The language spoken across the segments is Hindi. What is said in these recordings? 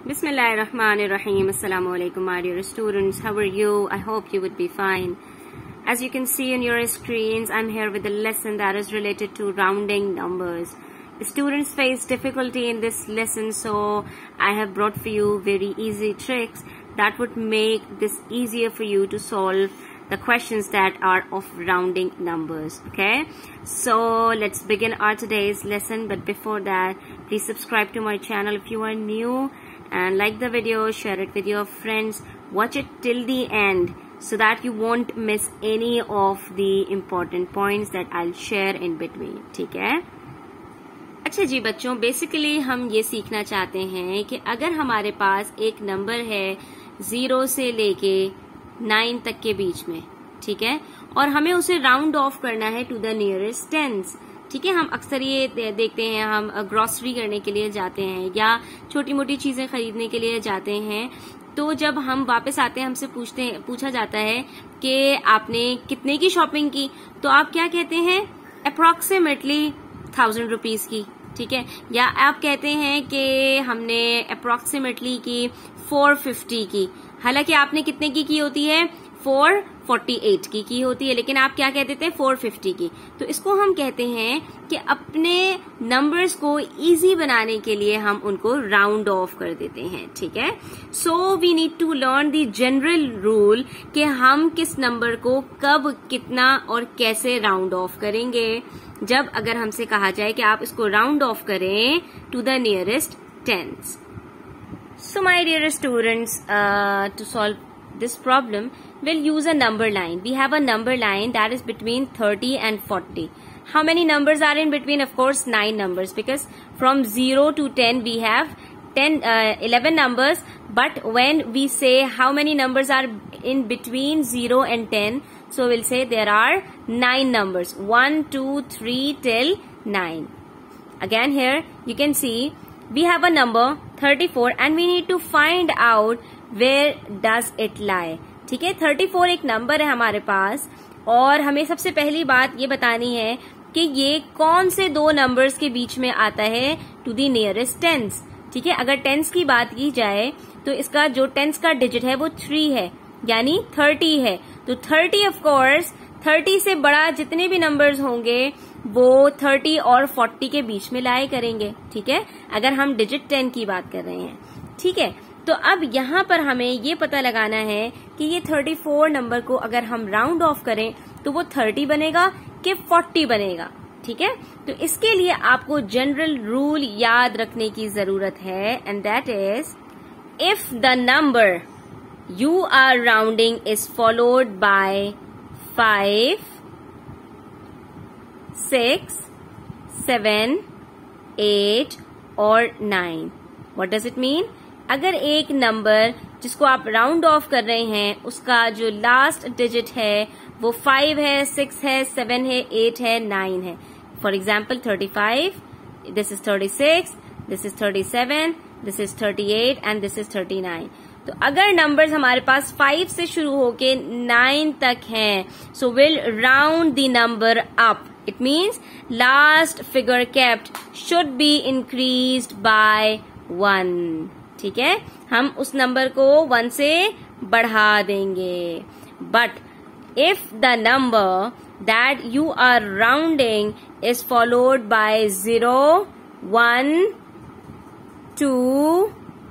Bismillahirrahmanirrahim. Assalamu alaikum, my dear students. How are you? I hope you would be fine. As you can see on your screens, I'm here with a lesson that is related to rounding numbers. Students face difficulty in this lesson, so I have brought for you very easy tricks that would make this easier for you to solve the questions that are of rounding numbers. Okay, so let's begin our today's lesson. But before that, please subscribe to my channel if you are new, and like the video, share it with your friends, watch it till the end so that you won't miss any of the important points that I'll share in between. ठीक है? अच्छा जी बच्चों, बेसिकली हम ये सीखना चाहते हैं कि अगर हमारे पास एक नंबर है 0 से लेके 9 तक के बीच में, ठीक है, और हमें उसे राउंड ऑफ करना है टू द नियरेस्ट टेंस. ठीक है, हम अक्सर ये देखते हैं, हम ग्रोसरी करने के लिए जाते हैं या छोटी मोटी चीजें खरीदने के लिए जाते हैं, तो जब हम वापस आते हैं हमसे पूछा जाता है कि आपने कितने की शॉपिंग की, तो आप क्या कहते हैं? अप्रोक्सीमेटली 1000 रुपीज की. ठीक है, या आप कहते हैं कि हमने अप्रोक्सीमेटली की 450 की, हालांकि आपने कितने की होती है? 448 की होती है, लेकिन आप क्या कहते थे? 450 की. तो इसको हम कहते हैं कि अपने नंबर्स को इजी बनाने के लिए हम उनको राउंड ऑफ कर देते हैं. ठीक है, so we need to learn the general rule कि हम किस नंबर को कब, कितना और कैसे राउंड ऑफ करेंगे जब अगर हमसे कहा जाए कि आप इसको राउंड ऑफ करें to the nearest tens. So my dear students, to solve this problem, we'll use a number line. We have a number line that is between 30 and 40. How many numbers are in between? Of course, 9 numbers, because from 0 to 10 we have 11 numbers. But when we say how many numbers are in between 0 and 10, so we'll say there are 9 numbers. 1, 2, 3 till 9. Again here you can see we have a number 34 and we need to find out where does it lie. ठीक है, 34 एक नंबर है हमारे पास और हमें सबसे पहली बात ये बतानी है कि ये कौन से दो नंबर्स के बीच में आता है टू द नियरेस्ट टेंस. ठीक है, अगर टेंस की बात की जाए तो इसका जो टेंस का डिजिट है वो 3 है, यानी 30 है. तो 30 ऑफ कोर्स 30 से बड़ा जितने भी नंबर्स होंगे वो 30 और 40 के बीच में लाए करेंगे. ठीक है, अगर हम डिजिट 10 की बात कर रहे हैं. ठीक है, तो अब यहाँ पर हमें ये पता लगाना है कि ये 34 नंबर को अगर हम राउंड ऑफ करें तो वो 30 बनेगा कि 40 बनेगा. ठीक है, तो इसके लिए आपको जनरल रूल याद रखने की जरूरत है, and that is if the number you are rounding is followed by 5, 6, 7, 8 और 9. What does it mean? अगर एक नंबर जिसको आप राउंड ऑफ कर रहे हैं उसका जो लास्ट डिजिट है वो 5 है, 6 है, 7 है, 8 है, 9 है. For example 35, this is 36, this is 37, this is 38 and this is 39. तो अगर नंबर्स हमारे पास 5 से शुरू होके 9 तक हैं, so will round the number up. It means last figure kept should be increased by 1. ठीक है, हम उस नंबर को 1 से बढ़ा देंगे. But if the number that you are rounding is followed by 0, 1, 2,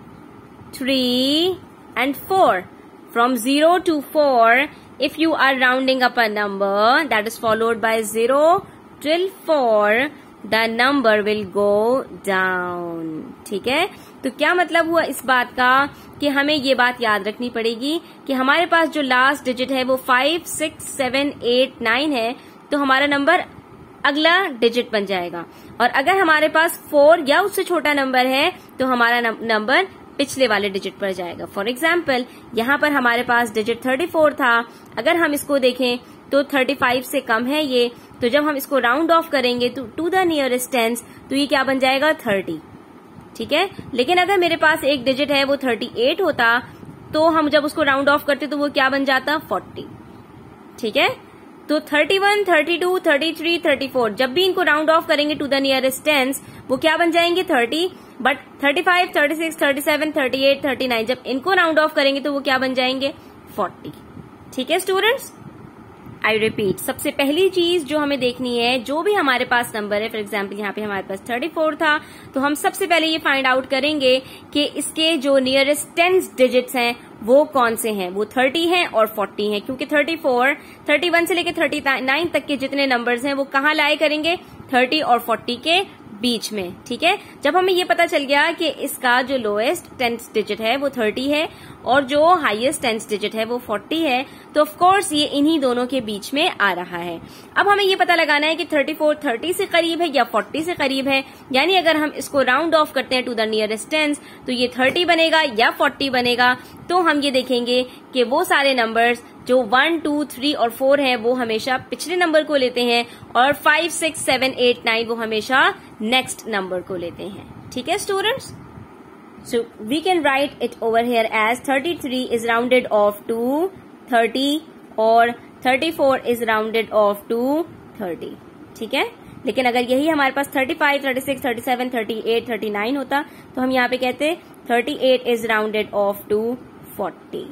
3 and 4, from 0 to 4, if you are rounding up a number that is followed by 0 till 4, the number will go down. ठीक है, तो क्या मतलब हुआ इस बात का कि हमें ये बात याद रखनी पड़ेगी कि हमारे पास जो लास्ट डिजिट है वो 5, 6, 7, 8, 9 है, तो हमारा नंबर अगला डिजिट बन जाएगा. और अगर हमारे पास 4 या उससे छोटा नंबर है तो हमारा नंबर पिछले वाले डिजिट पर जाएगा. फॉर एग्जाम्पल यहाँ पर हमारे पास डिजिट 34 था, अगर हम इसको देखें तो 35 से कम है ये, तो जब हम इसको राउंड ऑफ करेंगे तो टू द नियरेस्ट टेंस तो ये क्या बन जाएगा? 30. ठीक है, लेकिन अगर मेरे पास एक डिजिट है वो 38 होता तो हम जब उसको राउंड ऑफ करते तो वो क्या बन जाता? 40. ठीक है, तो 31, 32, 33, 34 जब भी इनको राउंड ऑफ करेंगे टू द नियरेस्ट टेंस वो क्या बन जाएंगे? 30. बट 35, 36, 37, 38, 39 जब इनको राउंड ऑफ करेंगे तो वो क्या बन जाएंगे? 40। ठीक है स्टूडेंट्स, आई रिपीट, सबसे पहली चीज जो हमें देखनी है, जो भी हमारे पास नंबर है, फॉर एग्जाम्पल यहाँ पे हमारे पास 34 था, तो हम सबसे पहले ये फाइंड आउट करेंगे कि इसके जो नियरेस्ट 10 डिजिट्स हैं वो कौन से हैं। वो 30 हैं और 40 हैं, क्योंकि 34, 31 से लेकर 39 तक के जितने नंबर्स हैं वो कहाँ लाए करेंगे? 30 और 40 के बीच में। ठीक है, जब हमें ये पता चल गया कि इसका जो लोएस्ट 10th डिजिट है वो 30 है और जो हाईएस्ट 10th डिजिट है वो 40 है, तो ऑफ कोर्स ये इन्हीं दोनों के बीच में आ रहा है। अब हमें ये पता लगाना है कि 34 30 से करीब है या 40 से करीब है, यानी अगर हम इसको राउंड ऑफ करते हैं टू द नियरेस्ट टेंस तो ये 30 बनेगा या 40 बनेगा। तो हम ये देखेंगे कि वो सारे नंबर्स जो 1, 2, 3 और 4 हैं वो हमेशा पिछले नंबर को लेते हैं और 5, 6, 7, 8, 9 वो हमेशा नेक्स्ट नंबर को लेते हैं। ठीक है students, so we can write it over here as 33 is rounded off to 30 और 34 is rounded off to 30। ठीक है, लेकिन अगर यही हमारे पास 35, 36, 37, 38, 39 होता तो हम यहाँ पे कहते 38 is rounded off to 40।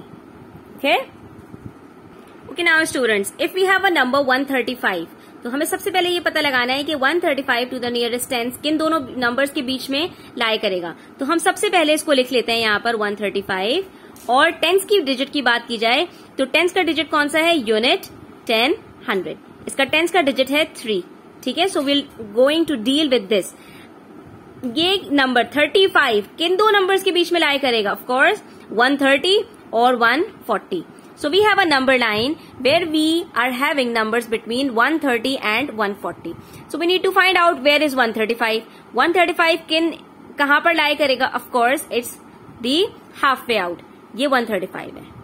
Okay, now students, if we have a number 135, तो हमें सबसे पहले ये पता लगाना है कि 135 टू द नियरेस्ट टेंस किन दोनों नंबर्स के बीच में लाई करेगा। तो हम सबसे पहले इसको लिख लेते हैं यहाँ पर 135, और टेंस की डिजिट की बात की जाए तो टेंस का डिजिट कौन सा है? यूनिट, 10, 100। इसका टेंस का डिजिट है 3। ठीक है, so will going to deal with this. ये नंबर 35 किन दो नंबर्स के बीच में लाई करेगा? ऑफ कोर्स 130 और 140। So we have a number line where we are having numbers between 130 and 140. So we need to find out where is 135. 135 कहाँ पर lie करेगा? Of course it's the halfway out. ये 135 है।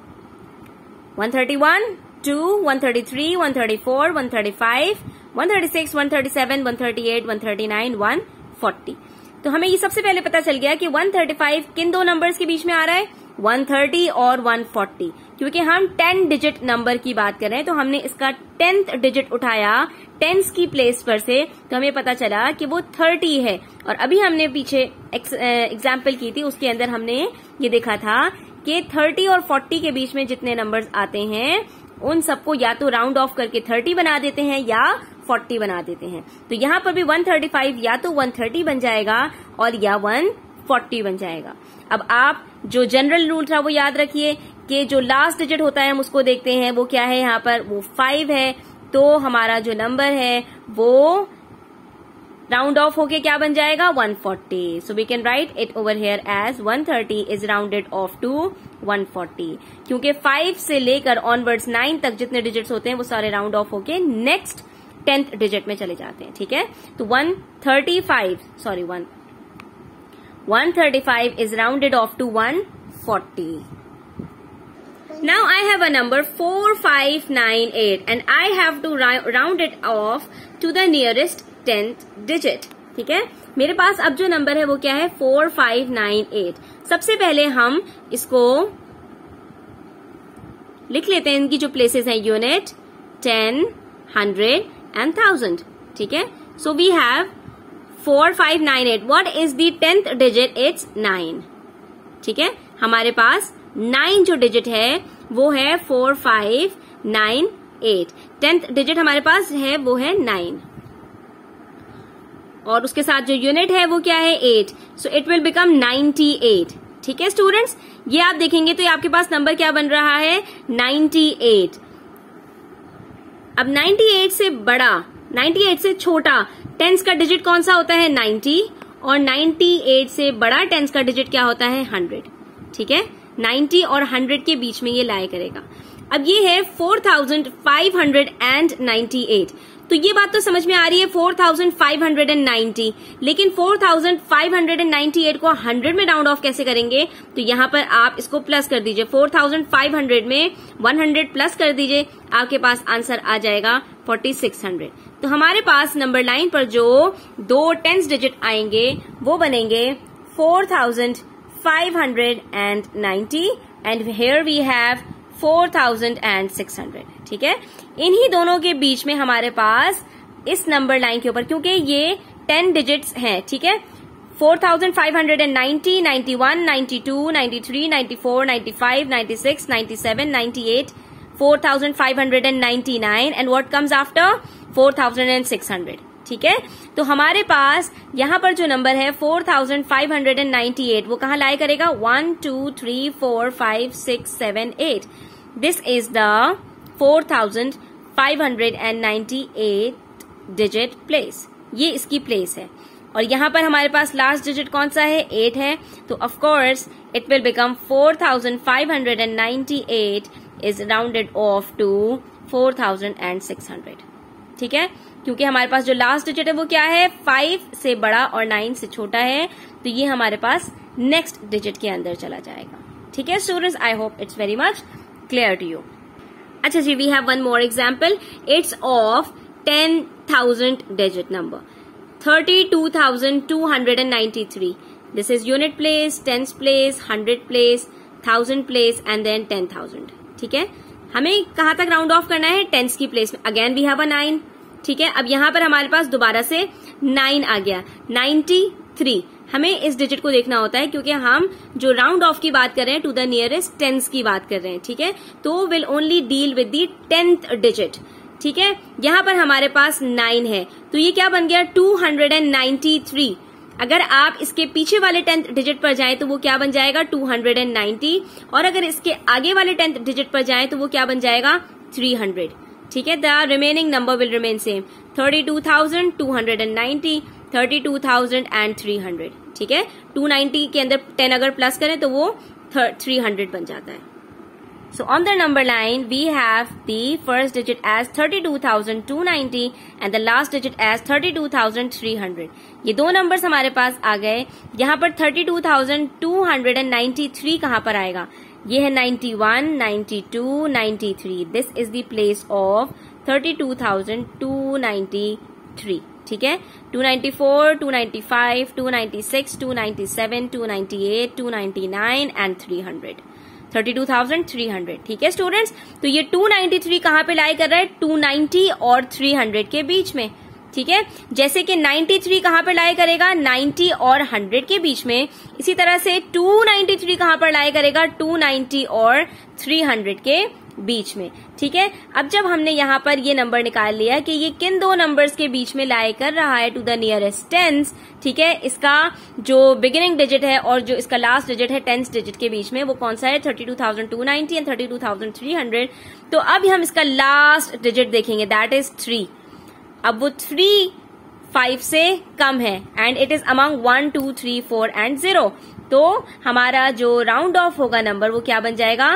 131, 2, 133, 134, 135, 136, 137, 138, 139, 140। तो हमें ये सबसे पहले पता चल गया कि 135 किन दो नंबर्स के बीच में आ रहा है? 130 और 140। क्योंकि हम 10 डिजिट नंबर की बात कर रहे हैं तो हमने इसका 10th डिजिट उठाया टेंस की प्लेस पर से, तो हमें पता चला कि वो 30 है। और अभी हमने पीछे एग्जाम्पल की थी, उसके अंदर हमने ये देखा था कि 30 और 40 के बीच में जितने नंबर्स आते हैं उन सबको या तो राउंड ऑफ करके 30 बना देते हैं या 40 बना देते हैं। तो यहाँ पर भी 135 या तो 130 बन जाएगा और या 140 बन जाएगा। अब आप जो जनरल रूल था वो याद रखिए कि जो लास्ट डिजिट होता है हम उसको देखते हैं, वो क्या है यहाँ पर? वो 5 है। तो हमारा जो नंबर है वो राउंड ऑफ होके क्या बन जाएगा? 140। So we can write it over here as 130 is rounded off to 140। क्योंकि 5 से लेकर ऑनवर्ड्स 9 तक जितने डिजिट्स होते हैं वो सारे राउंड ऑफ होके नेक्स्ट 10th डिजिट में चले जाते हैं। ठीक है, तो 135 is rounded off to 140. Now I have a number 4598 and I have to round it off to the nearest 10th digit. ठीक है, मेरे पास अब जो नंबर है वो क्या है? 4598। सबसे पहले हम इसको लिख लेते हैं, इनकी जो प्लेसेस हैं यूनिट, 10, 100 and 1000। ठीक है, so we have 4598. What is the 10th digit? It's 9. ठीक है, हमारे पास 9 जो डिजिट है वो है 4598। 10th डिजिट हमारे पास है वो है 9 और उसके साथ जो यूनिट है वो क्या है? 8। So it will become 98। ठीक है स्टूडेंट्स, ये आप देखेंगे तो ये आपके पास नंबर क्या बन रहा है? 98। अब 98 से बड़ा, 98 से छोटा टेंस का डिजिट कौन सा होता है? 90। और 98 से बड़ा टेंस का डिजिट क्या होता है? 100। ठीक है, 90 और 100 के बीच में ये लाई करेगा। अब ये है 4598। तो ये बात तो समझ में आ रही है 4590, लेकिन 4598 को 100 में राउंड ऑफ कैसे करेंगे? तो यहाँ पर आप इसको प्लस कर दीजिए, 4500 में 100 प्लस कर दीजिए, आपके पास आंसर आ जाएगा 4600। तो हमारे पास नंबर लाइन पर जो दो 10 डिजिट आएंगे वो बनेंगे 4590 एंड हियर वी हैव 4600। ठीक है, इन्हीं दोनों के बीच में हमारे पास इस नंबर लाइन के ऊपर, क्योंकि ये 10 डिजिट्स हैं, ठीक है, 4590, 91, 92, 93, 94, 95, 96, 97, 98, 4599 and what comes after 4600. ठीक है, तो हमारे पास यहाँ पर जो नंबर है 4598 वो कहाँ लाया करेगा? 1 2 3 4 5 6 7 8. This is the 4598 digit place. ये इसकी प्लेस है और यहाँ पर हमारे पास लास्ट डिजिट कौन सा है? 8 है. तो of course it will become 4598 is rounded off to 4600. ठीक है, क्योंकि हमारे पास जो लास्ट डिजिट है वो क्या है? 5 से बड़ा और 9 से छोटा है, तो ये हमारे पास नेक्स्ट डिजिट के अंदर चला जाएगा. ठीक है students, I hope it's very much clear to you. अच्छा जी, we have one more example. It's of 10,000 digit number. 32,293. This is unit place, tens place, 100 place, 1000 place and then 10,000. ठीक है, हमें कहाँ तक राउंड ऑफ करना है? टेंस की प्लेस में. Again we have a 9. ठीक है, अब यहाँ पर हमारे पास दोबारा से 9 आ गया. 93. हमें इस डिजिट को देखना होता है क्योंकि हम जो राउंड ऑफ की बात कर रहे हैं टू द नियरेस्ट टेंस की बात कर रहे हैं. ठीक है, तो will only deal with the 10th digit. ठीक है, यहाँ पर हमारे पास 9 है, तो ये क्या बन गया? 293. अगर आप इसके पीछे वाले 10th डिजिट पर जाएं तो वो क्या बन जाएगा? 290. और अगर इसके आगे वाले 10th डिजिट पर जाएं तो वो क्या बन जाएगा? 300. ठीक है, the remaining number will remain same. 32,290, 32,000 and 300. ठीक है, 290 के अंदर 10 अगर प्लस करें तो वो 300 बन जाता है. So on the number line, we have the first digit as 32,290 and the last digit as 32,300. ये दो नंबर्स हमारे पास आ गए. यहाँ पर 32,293 कहाँ पर आएगा? ये है 91, 92, 93. This is the place of 32,293. ठीक है, 294, 295, 296, 297, 298, 299 and 300. 32,300. ठीक है स्टूडेंट्स, तो ये 293 कहाँ पे लाई कर रहा है? 290 और 300 के बीच में. ठीक है, जैसे कि 93 कहाँ पर लाई करेगा? 90 और 100 के बीच में. इसी तरह से 293 कहाँ पर लाई करेगा? 290 और 300 के बीच में. ठीक है, अब जब हमने यहाँ पर ये नंबर निकाल लिया कि ये किन दो नंबर्स के बीच में लाई कर रहा है टू द नियरेस्ट टेंस. ठीक है, इसका जो बिगिनिंग डिजिट है और जो इसका लास्ट डिजिट है टेंस डिजिट के बीच में वो कौन सा है? 32,290 एंड 32,300. तो अब हम इसका लास्ट डिजिट देखेंगे, दैट इज 3. अब वो 3 5 से कम है and it is among 1 2 3 4 and 0. तो हमारा जो राउंड ऑफ होगा नंबर वो क्या बन जाएगा?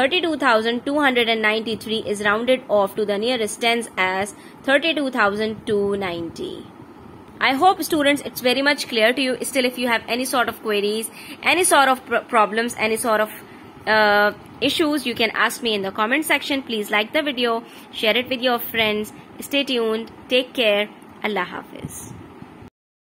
32,293 is rounded off to the nearest tens as 32,290. I hope students it's very much clear to you. Still, if you have any sort of queries, any sort of problems, any sort of issues, you can ask me in the comment section. Please like the video, share it with your friends. Stay tuned. Take care. Allah Hafiz.